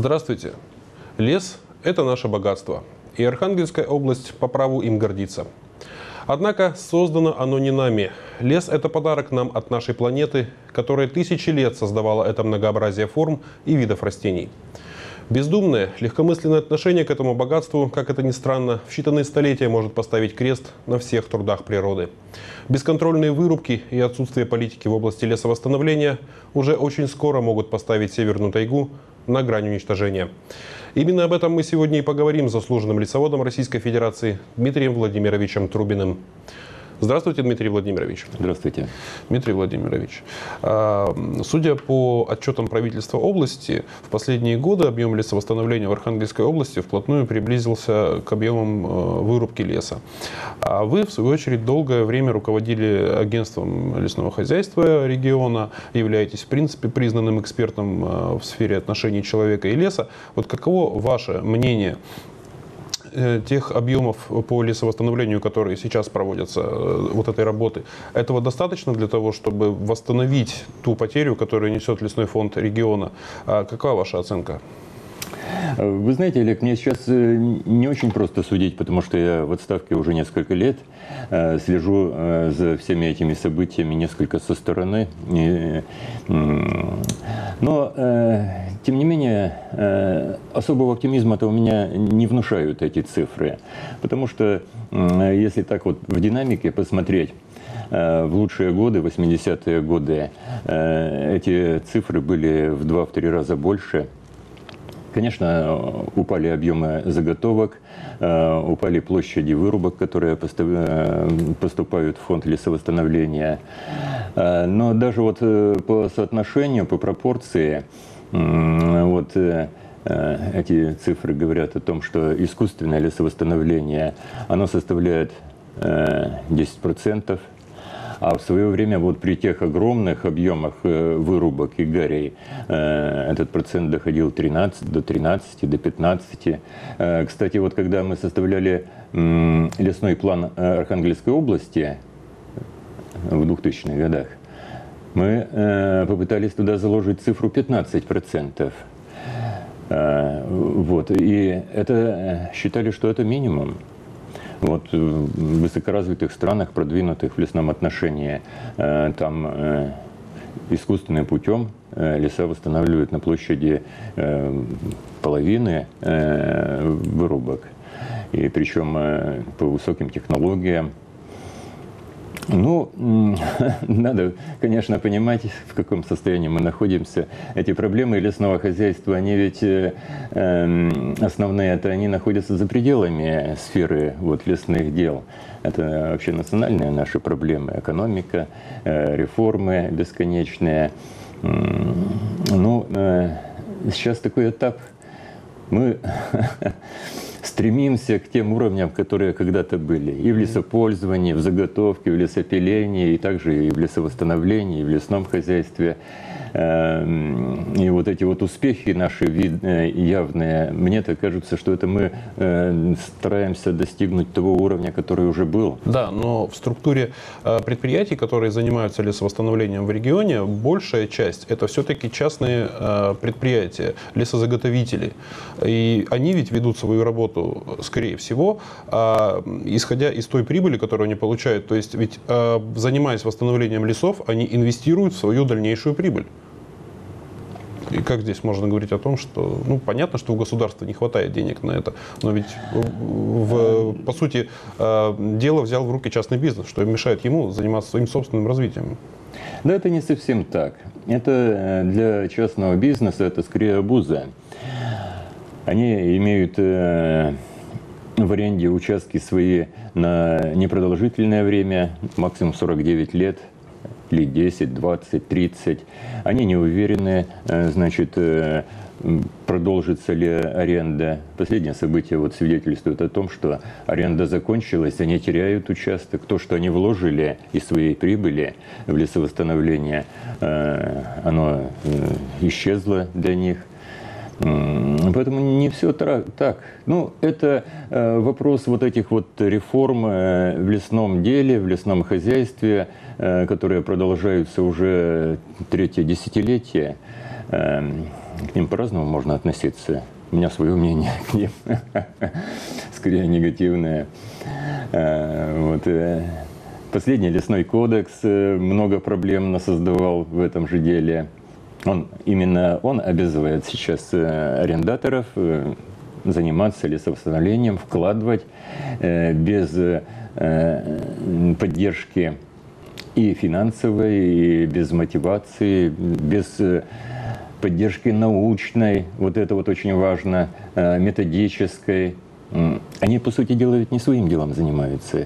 Здравствуйте! Лес – это наше богатство, и Архангельская область по праву им гордится. Однако создано оно не нами. Лес – это подарок нам от нашей планеты, которая тысячи лет создавала это многообразие форм и видов растений. Бездумное, легкомысленное отношение к этому богатству, как это ни странно, в считанные столетия может поставить крест на всех трудах природы. Бесконтрольные вырубки и отсутствие политики в области лесовосстановления уже очень скоро могут поставить Северную тайгу на грань уничтожения. Именно об этом мы сегодня и поговорим с заслуженным лесоводом Российской Федерации Дмитрием Владимировичем Трубиным. Здравствуйте, Дмитрий Владимирович. Здравствуйте. Дмитрий Владимирович, судя по отчетам правительства области, в последние годы объем лесовосстановления в Архангельской области вплотную приблизился к объемам вырубки леса. А вы, в свою очередь, долгое время руководили агентством лесного хозяйства региона, являетесь, в принципе, признанным экспертом в сфере отношений человека и леса. Вот каково ваше мнение тех объемов по лесовосстановлению, которые сейчас проводятся, вот этой работы, этого достаточно для того, чтобы восстановить ту потерю, которую несет лесной фонд региона? Какова ваша оценка? Вы знаете, Олег, мне сейчас не очень просто судить, потому что я в отставке уже несколько лет, слежу за всеми этими событиями несколько со стороны. Но, тем не менее, особого оптимизма-то у меня не внушают эти цифры. Потому что, если так вот в динамике посмотреть, в лучшие годы, 80-е годы, эти цифры были в 2-3 раза больше. Конечно, упали объемы заготовок, упали площади вырубок, которые поступают в фонд лесовосстановления. Но даже вот по соотношению, по пропорции, вот эти цифры говорят о том, что искусственное лесовосстановление, оно составляет 10%. А в свое время вот при тех огромных объемах вырубок и гарей этот процент доходил до 13, до 15. Кстати, вот когда мы составляли лесной план Архангельской области в 2000-х годах, мы попытались туда заложить цифру 15%. Вот, и это считали, что это минимум. Вот в высокоразвитых странах, продвинутых в лесном отношении, там искусственным путем леса восстанавливают на площади половины вырубок. И причем по высоким технологиям. Ну, надо, конечно, понимать, в каком состоянии мы находимся. Эти проблемы лесного хозяйства, они ведь основные, это они находятся за пределами сферы вот, лесных дел. Это вообще национальные наши проблемы. Экономика, реформы бесконечные. Ну, сейчас такой этап. Мы стремимся к тем уровням, которые когда-то были. И в лесопользовании, в заготовке, в лесопилении, и также и в лесовосстановлении, и в лесном хозяйстве. И вот эти вот успехи наши явные, мне так кажется, что это мы стараемся достигнуть того уровня, который уже был. Да, но в структуре предприятий, которые занимаются лесовосстановлением в регионе, большая часть это все-таки частные предприятия, лесозаготовители. И они ведь ведут свою работу, скорее всего, исходя из той прибыли, которую они получают. То есть ведь занимаясь восстановлением лесов, они инвестируют в свою дальнейшую прибыль. И как здесь можно говорить о том, что, ну, понятно, что у государства не хватает денег на это, но ведь, по сути, дело взял в руки частный бизнес, что мешает ему заниматься своим собственным развитием. Да, это не совсем так. Это для частного бизнеса, это скорее обуза. Они имеют в аренде участки свои на непродолжительное время, максимум 49 лет. Лет 10, 20, 30. Они не уверены, значит, продолжится ли аренда. Последнее событие вот свидетельствует о том, что аренда закончилась, они теряют участок. То, что они вложили из своей прибыли в лесовосстановление, оно исчезло для них. Поэтому не все так. Ну, это вопрос вот этих вот реформ в лесном деле, в лесном хозяйстве, которые продолжаются уже третье десятилетие. к ним по-разному можно относиться. У меня свое мнение к ним, скорее негативное. Вот. Последний лесной кодекс много проблем насоздавал в этом же деле. Именно он обязывает сейчас арендаторов заниматься лесовосстановлением, вкладывать без поддержки и финансовой, и без мотивации, без поддержки научной, вот это вот очень важно, методической. Они, по сути дела, ведь не своим делом занимаются.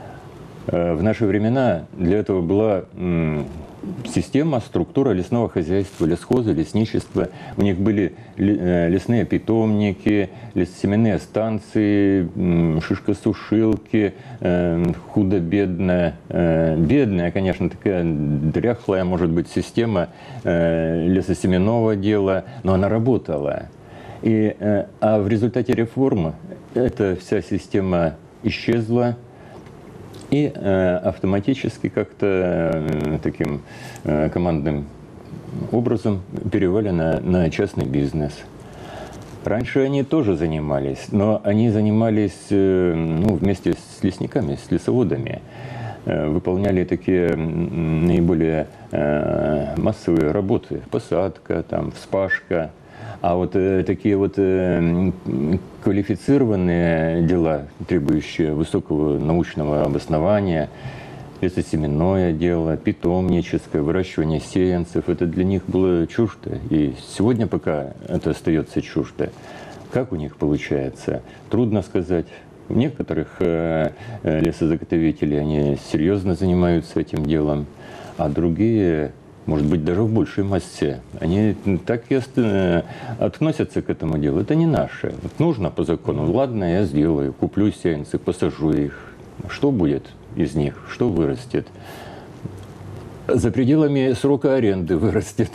В наши времена для этого была система, структура лесного хозяйства, лесхоза, лесничества. У них были лесные питомники, лесосеменные станции, шишкосушилки, худо-бедная. Бедная, конечно, такая дряхлая, может быть, система лесосеменного дела, но она работала. А в результате реформы эта вся система исчезла, и автоматически как-то таким командным образом перевели на частный бизнес. Раньше они тоже занимались, но они занимались вместе с лесниками, с лесоводами. Выполняли такие наиболее массовые работы. Посадка, там, вспашка. А вот такие вот квалифицированные дела, требующие высокого научного обоснования, лесосеменное дело, питомническое, выращивание сеянцев, это для них было чуждо. И сегодня пока это остается чуждо. Как у них получается? Трудно сказать. У некоторых лесозаготовителей они серьезно занимаются этим делом, а другие, может быть, даже в большей массе, они так и относятся к этому делу. Это не наше. Вот нужно по закону. Ладно, я сделаю, куплю сеянцы, посажу их. Что будет из них? Что вырастет? За пределами срока аренды вырастет.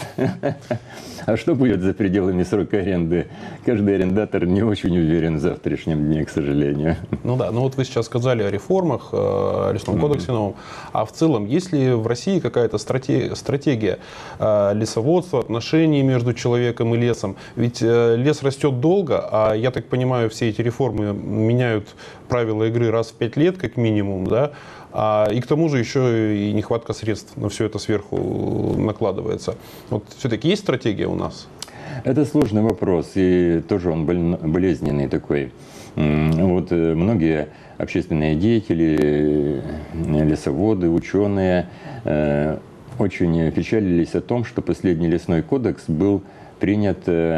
А что будет за пределами срока аренды? Каждый арендатор не очень уверен в завтрашнем дне, к сожалению. Ну да, ну вот вы сейчас сказали о реформах, о лесном кодексе новом. А в целом, есть ли в России какая-то стратегия лесоводства, отношений между человеком и лесом? Ведь лес растет долго, а я так понимаю, все эти реформы меняют правила игры раз в 5 лет, как минимум, да? И к тому же еще и нехватка средств на все это сверху накладывается. Вот все-таки есть стратегия у нас? Это сложный вопрос, и тоже он болезненный такой. Вот многие общественные деятели, лесоводы, ученые очень печалились о том, что последний лесной кодекс был принят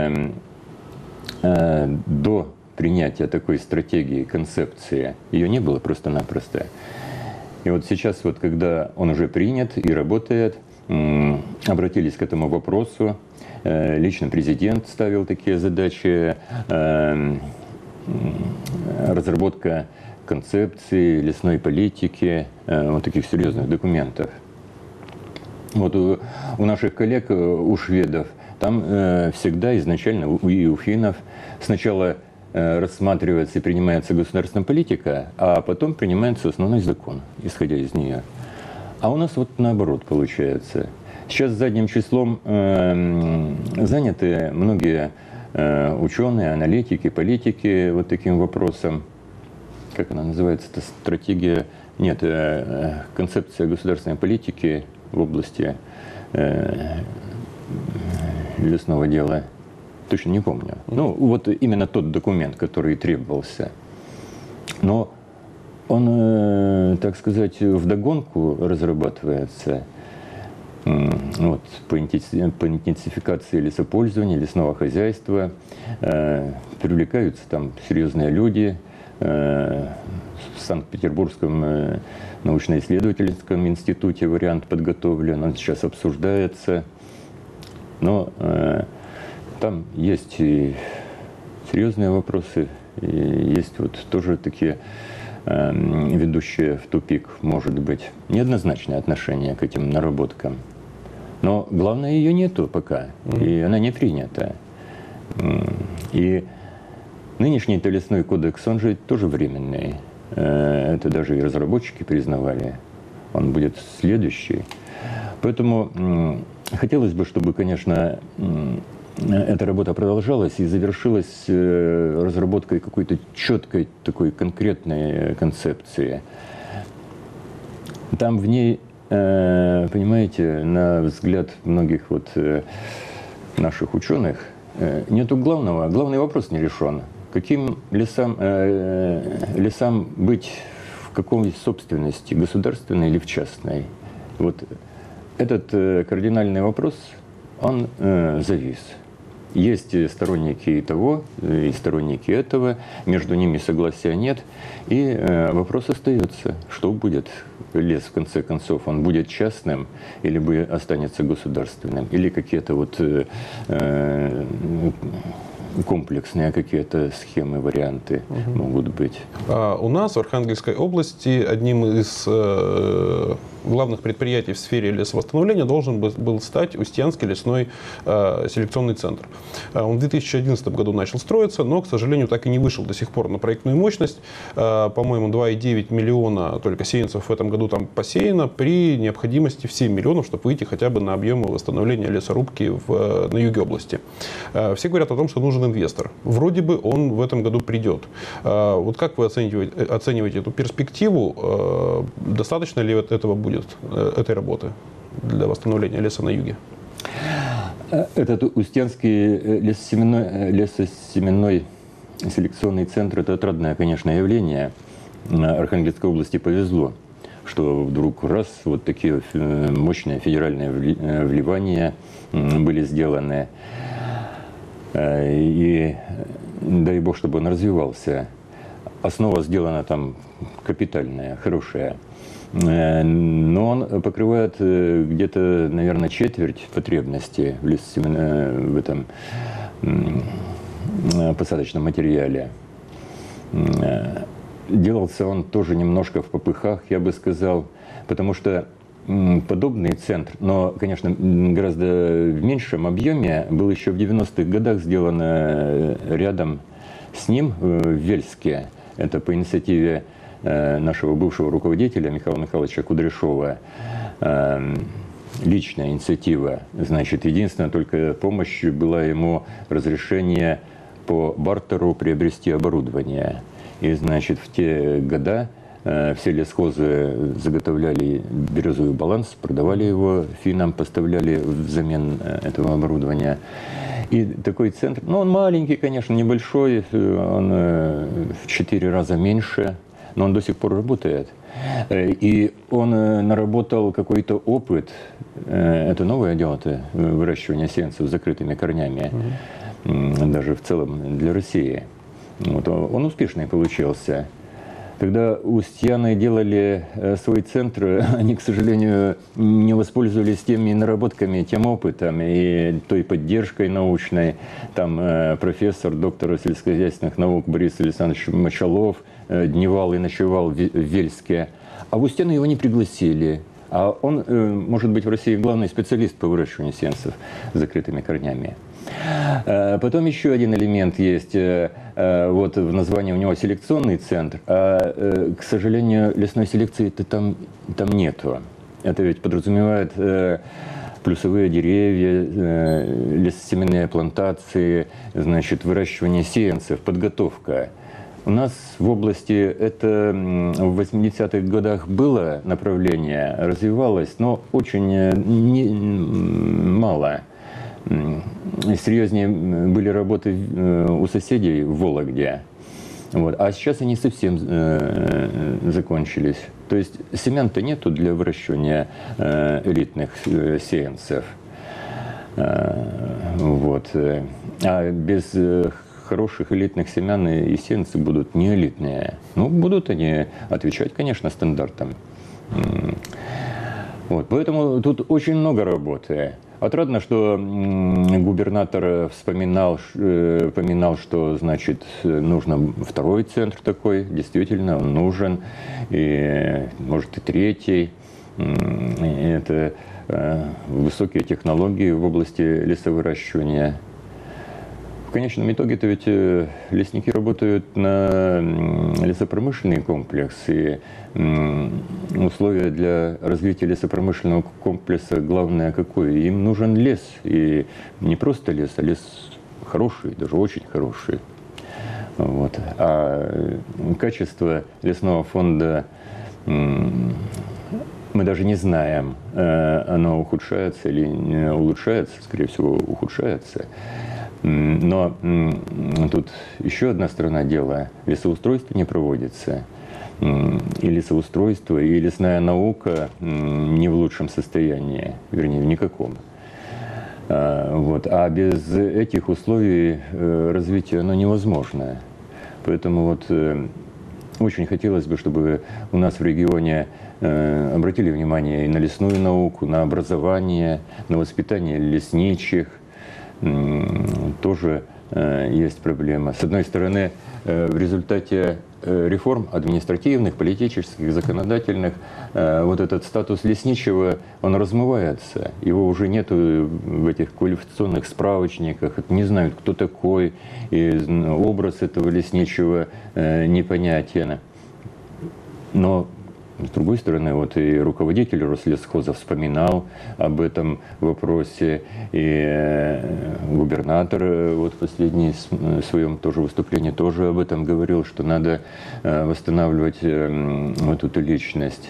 до принятия такой стратегии, концепции. Ее не было просто-напросто. И вот сейчас, вот, когда он уже принят и работает, обратились к этому вопросу. Лично президент ставил такие задачи. Разработка концепции лесной политики, вот таких серьезных документов. Вот у наших коллег, у шведов, там всегда изначально, и у финнов, сначала рассматривается и принимается государственная политика, а потом принимается основной закон, исходя из нее. А у нас вот наоборот получается. Сейчас задним числом заняты многие ученые, аналитики, политики вот таким вопросом. Как она называется? Это стратегия, нет, концепция государственной политики в области лесного дела. Точно не помню. Ну, вот именно тот документ, который требовался. Но он, так сказать, вдогонку разрабатывается. Вот, по интенсификации лесопользования, лесного хозяйства. Привлекаются там серьезные люди. В Санкт-Петербургском научно-исследовательском институте вариант подготовлен. Он сейчас обсуждается. Но там есть и серьезные вопросы, и есть вот тоже такие ведущие в тупик, может быть, неоднозначное отношение к этим наработкам. Но главное, ее нету пока, и она не принята. И нынешний лесной кодекс, он же тоже временный. Это даже и разработчики признавали. Он будет следующий. Поэтому хотелось бы, чтобы, конечно, эта работа продолжалась и завершилась разработкой какой-то четкой, такой конкретной концепции. Там в ней, понимаете, на взгляд многих вот наших ученых, нету главного. Главный вопрос не решен. Каким лесам быть, в какой собственности, государственной или в частной? Вот этот кардинальный вопрос, он завис. Есть сторонники того и сторонники этого, между ними согласия нет, и вопрос остается, что будет лес в конце концов, он будет частным или останется государственным, или какие-то вот комплексные какие-то схемы, варианты могут быть. У нас в Архангельской области одним из главных предприятий в сфере лесовосстановления должен был стать Устьянский лесной селекционный центр. Он в 2011 году начал строиться, но, к сожалению, так и не вышел до сих пор на проектную мощность. По-моему, 2,9 миллиона только сеянцев в этом году там посеяно при необходимости в 7 миллионов, чтобы выйти хотя бы на объемы восстановления лесорубки на юге области. Все говорят о том, что нужен инвестор. Вроде бы он в этом году придет. Вот как вы оцениваете эту перспективу? Достаточно ли вот этого будет, этой работы для восстановления леса на юге? Этот Устьянский лесосеменной селекционный центр – это отрадное, конечно, явление. Архангельской области повезло, что вдруг раз вот такие мощные федеральные вливания были сделаны. И дай бог, чтобы он развивался. Основа сделана там капитальная, хорошая. Но он покрывает где-то, наверное, четверть потребностей в этом посадочном материале. Делался он тоже немножко в попыхах, я бы сказал, потому что подобный центр, но, конечно, гораздо в меньшем объеме, был еще в 90-х годах сделан рядом с ним в Вельске. Это по инициативе нашего бывшего руководителя Михаила Михайловича Кудряшова. Личная инициатива. Значит, единственная только помощь была ему разрешение по бартеру приобрести оборудование. И, значит, в те года все лесхозы заготовляли березовый баланс, продавали его финнам, поставляли взамен этого оборудования. И такой центр, ну, он маленький, конечно, небольшой, он в 4 раза меньше, но он до сих пор работает. И он наработал какой-то опыт, это новое дело-то, выращивание сеянцев с закрытыми корнями, даже в целом для России. Вот, он успешный получился. Когда устьяны делали свой центр, они, к сожалению, не воспользовались теми наработками, тем опытом и той поддержкой научной. Там профессор, доктор сельскохозяйственных наук Борис Александрович Мочалов дневал и ночевал в Вельске. А в Устьяны его не пригласили. А он, может быть, в России главный специалист по выращиванию сеянцев с закрытыми корнями. Потом еще один элемент есть, вот в названии у него селекционный центр, а, к сожалению, лесной селекции-то там нету. Это ведь подразумевает плюсовые деревья, лесосеменные плантации, значит, выращивание сеянцев, подготовка. У нас в области это в 80-х годах было направление, развивалось, но очень мало. Серьезнее были работы у соседей в Вологде. Вот. А сейчас они совсем закончились. То есть семян-то нету для выращивания элитных сеянцев. Вот. А без хороших элитных семян и сеянцы будут не элитные. Ну, будут они отвечать, конечно, стандартам. Вот. Поэтому тут очень много работы. Отрадно, что губернатор вспоминал, что, значит, нужно второй центр такой, действительно, он нужен, и, может, и третий. Это высокие технологии в области лесовыращивания. В конечном итоге-то ведь лесники работают на лесопромышленный комплекс, и условия для развития лесопромышленного комплекса главное какое? Им нужен лес, и не просто лес, а лес хороший, даже очень хороший. Вот. А качество лесного фонда мы даже не знаем, оно ухудшается или улучшается, скорее всего, ухудшается. Но тут еще одна сторона дела. Лесоустройство не проводится. И лесоустройство, и лесная наука не в лучшем состоянии, вернее, в никаком. Вот. А без этих условий развитие оно невозможно. Поэтому вот очень хотелось бы, чтобы у нас в регионе обратили внимание и на лесную науку, на образование, на воспитание лесничьих. Тоже есть проблема. С одной стороны, в результате реформ административных, политических, законодательных, вот этот статус лесничего, он размывается. Его уже нет в этих квалификационных справочниках, не знают, кто такой, и образ этого лесничего непонятен. Но с другой стороны, вот и руководитель Рослесхоза вспоминал об этом вопросе, и губернатор вот в последнем своем тоже выступлении тоже об этом говорил, что надо восстанавливать вот эту личность.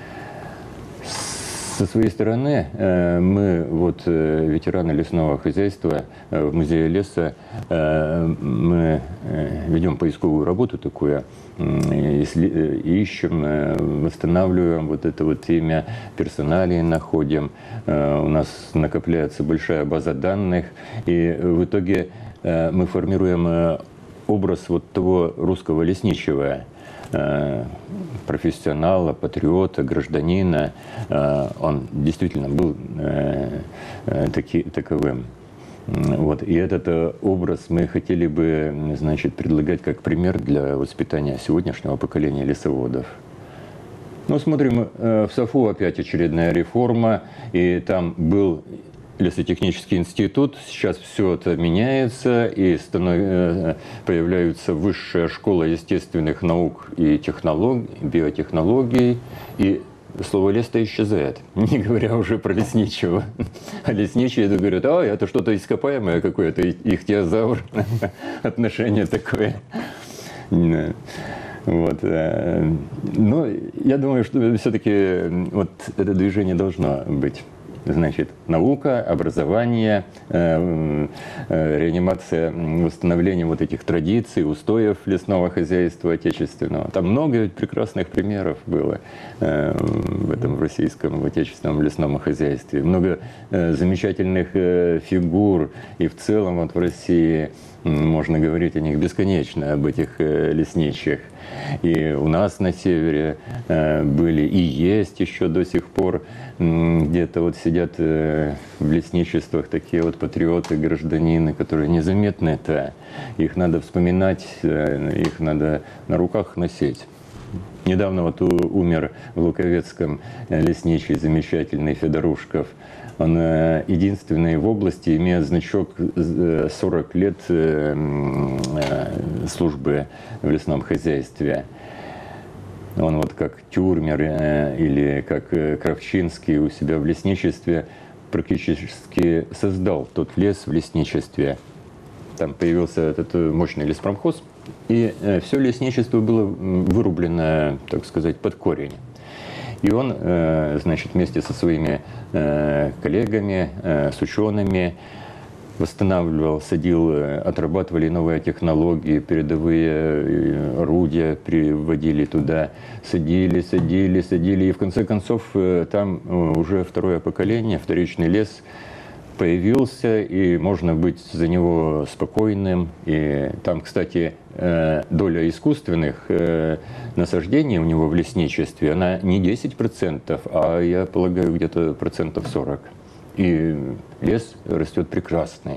Со своей стороны, мы, вот, ветераны лесного хозяйства в Музее леса, мы ведем поисковую работу такую, ищем, восстанавливаем вот это вот имя, персоналии находим. У нас накопляется большая база данных, и в итоге мы формируем образ вот того русского лесничего, профессионала, патриота, гражданина. Он действительно был таковым. Вот. И этот образ мы хотели бы, значит, предлагать как пример для воспитания сегодняшнего поколения лесоводов. Ну, смотрим, в САФУ опять очередная реформа, и там был лесотехнический институт, сейчас все это меняется, и появляется высшая школа естественных наук и технологий, биотехнологий, и слово «лес»-то исчезает, не говоря уже про лесничего. А лесничие говорят: а, это что-то ископаемое какое-то, ихтиозавр, отношение такое. Вот. Но я думаю, что все-таки вот это движение должно быть. Значит, наука, образование, реанимация, восстановление вот этих традиций, устоев лесного хозяйства отечественного. Там много прекрасных примеров было в этом российском, в отечественном лесном хозяйстве. Много замечательных фигур. И в целом вот в России можно говорить о них бесконечно, об этих лесничьих. И у нас на севере были и есть еще до сих пор где-то вот сидят в лесничествах такие вот патриоты, гражданины, которые незаметны-то. Их надо вспоминать, их надо на руках носить. Недавно вот умер в Луковецком лесничий замечательный Федорушков. Он единственный в области имеет значок 40 лет службы в лесном хозяйстве. Он вот как Тюрмер или как Кравчинский у себя в лесничестве практически создал тот лес в лесничестве. Там появился этот мощный леспромхоз, и все лесничество было вырублено, так сказать, под корень. И он, значит, вместе со своими коллегами, с учеными восстанавливал, садил, отрабатывали новые технологии, передовые орудия приводили туда, садили. И в конце концов там уже второе поколение, вторичный лес появился, и можно быть за него спокойным. И там, кстати, доля искусственных насаждений у него в лесничестве, она не 10%, а, я полагаю, где-то 40%. И лес растет прекрасный.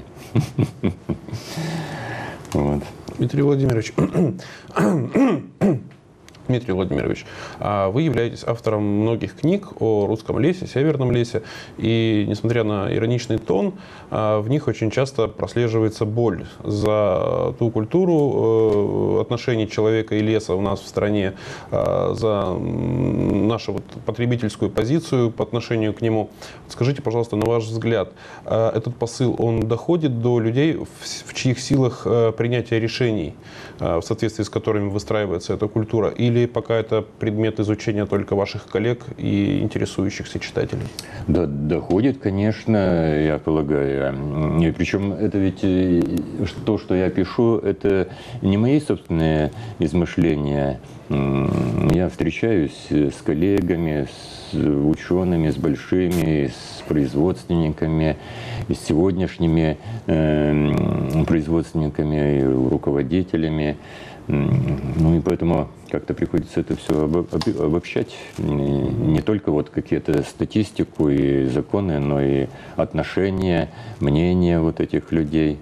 Вот. Дмитрий Владимирович, Дмитрий Владимирович, вы являетесь автором многих книг о русском лесе, северном лесе, и несмотря на ироничный тон, в них очень часто прослеживается боль за ту культуру отношений человека и леса у нас в стране, за нашу вот потребительскую позицию по отношению к нему. Скажите, пожалуйста, на ваш взгляд, этот посыл, он доходит до людей, в чьих силах принятия решений, в соответствии с которыми выстраивается эта культура, или пока это предмет изучения только ваших коллег и интересующихся читателей? Да, доходит, конечно, я полагаю. И причем это ведь то, что я пишу, это не мои собственные измышления. Я встречаюсь с коллегами, с учеными, с большими, с производственниками, с сегодняшними производственниками, руководителями. Ну и поэтому как-то приходится это все обобщать. Не только вот какие-то статистику и законы, но и отношения, мнения вот этих людей.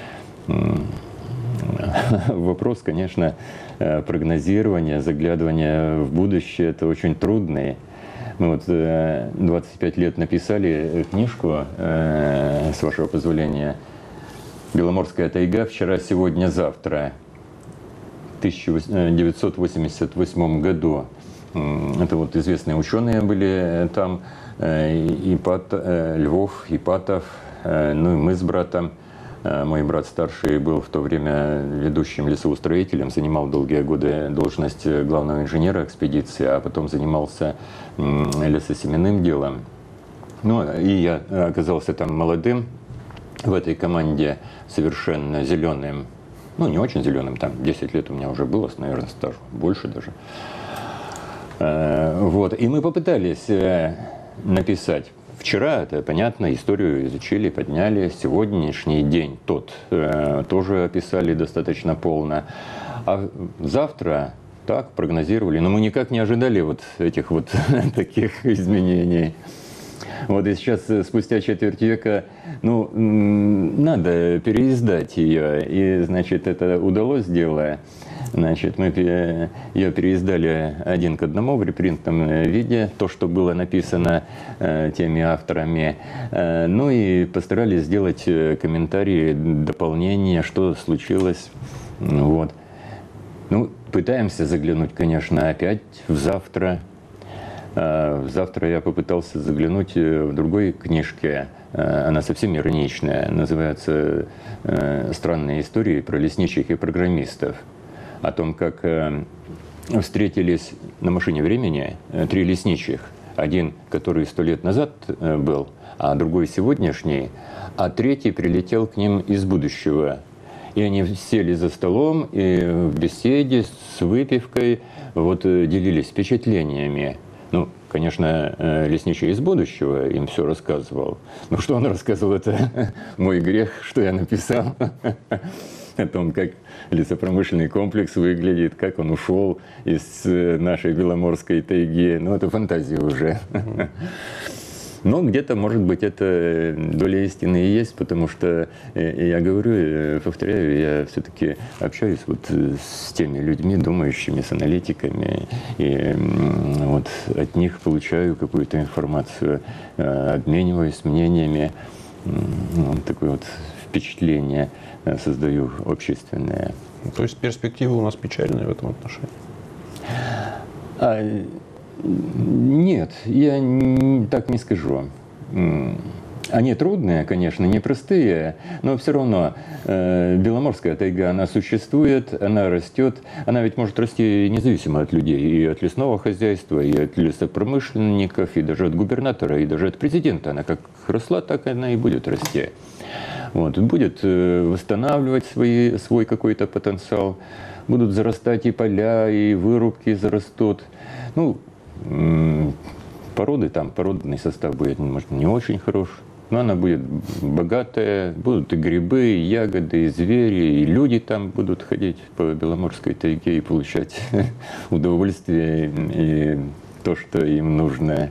Вопрос, конечно, прогнозирования, заглядывания в будущее – это очень трудный. Мы вот 25 лет написали книжку, с вашего позволения, «Беломорская тайга. Вчера, сегодня, завтра». В 1988 году. Это вот известные ученые были там, Львов, Ипатов, ну и мы с братом. Мой брат старший был в то время ведущим лесоустроителем, занимал долгие годы должность главного инженера экспедиции, а потом занимался лесосеменным делом. Ну и я оказался там молодым в этой команде, совершенно зеленым. Ну, не очень зеленым, там 10 лет у меня уже было, наверное, стажу, больше даже. Вот. И мы попытались написать. Вчера, это понятно, историю изучили, подняли. Сегодняшний день тот тоже описали достаточно полно. А завтра так прогнозировали. Но мы никак не ожидали вот этих вот таких изменений. Вот и сейчас, спустя четверть века, ну, надо переиздать ее. И, значит, это удалось дело. Значит, мы ее переиздали 1 к 1 в репринтном виде, то, что было написано теми авторами. Ну и постарались сделать комментарии, дополнения, что случилось. Вот. Ну, пытаемся заглянуть, конечно, опять в завтра. Завтра я попытался заглянуть в другой книжке. Она совсем ироничная. Называется «Странные истории про лесничьих и программистов». О том, как встретились на машине времени 3 лесничьих. Один, который 100 лет назад был, а другой сегодняшний, а третий прилетел к ним из будущего. И они сели за столом и в беседе с выпивкой вот, делились впечатлениями. Ну, конечно, лесничий из будущего им все рассказывал. Но что он рассказывал, это мой грех, что я написал. О том, как лесопромышленный комплекс выглядит, как он ушел из нашей Беломорской тайги. Ну, это фантазия уже. Но где-то, может быть, это доля истины и есть, потому что, я говорю, повторяю, я все-таки общаюсь вот с теми людьми, думающими, с аналитиками, и вот от них получаю какую-то информацию, обмениваюсь мнениями, вот такое вот впечатление создаю общественное. То есть перспективы у нас печальные в этом отношении? Нет, я так не скажу. Они трудные, конечно, непростые, но все равно Беломорская тайга, она существует, она растет. Она ведь может расти независимо от людей, и от лесного хозяйства, и от лесопромышленников, и даже от губернатора, и даже от президента. Она как росла, так она и будет расти. Вот, будет восстанавливать свой какой-то потенциал. Будут зарастать и поля, и вырубки зарастут. Ну, породы там, породный состав будет, может, не очень хорош, но она будет богатая, будут и грибы, и ягоды, и звери, и люди там будут ходить по Беломорской тайге и получать удовольствие и то, что им нужно.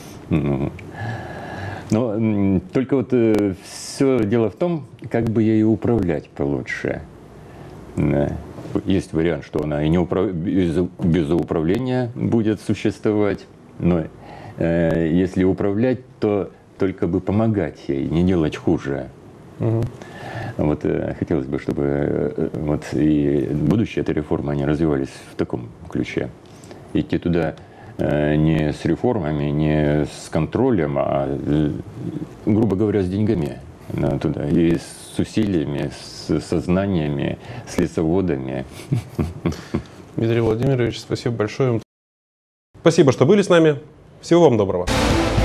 Но только вот все дело в том, как бы ей управлять получше. есть вариант, что она и не без управления будет существовать, но если управлять, то только бы помогать ей, не делать хуже. Вот хотелось бы, чтобы вот и будущие этой реформы, они развивались в таком ключе. Идти туда не с реформами, не с контролем, а, грубо говоря, с деньгами туда. И с усилиями, с сознаниями, с лесоводами. Дмитрий Владимирович, спасибо большое. Спасибо, что были с нами. Всего вам доброго.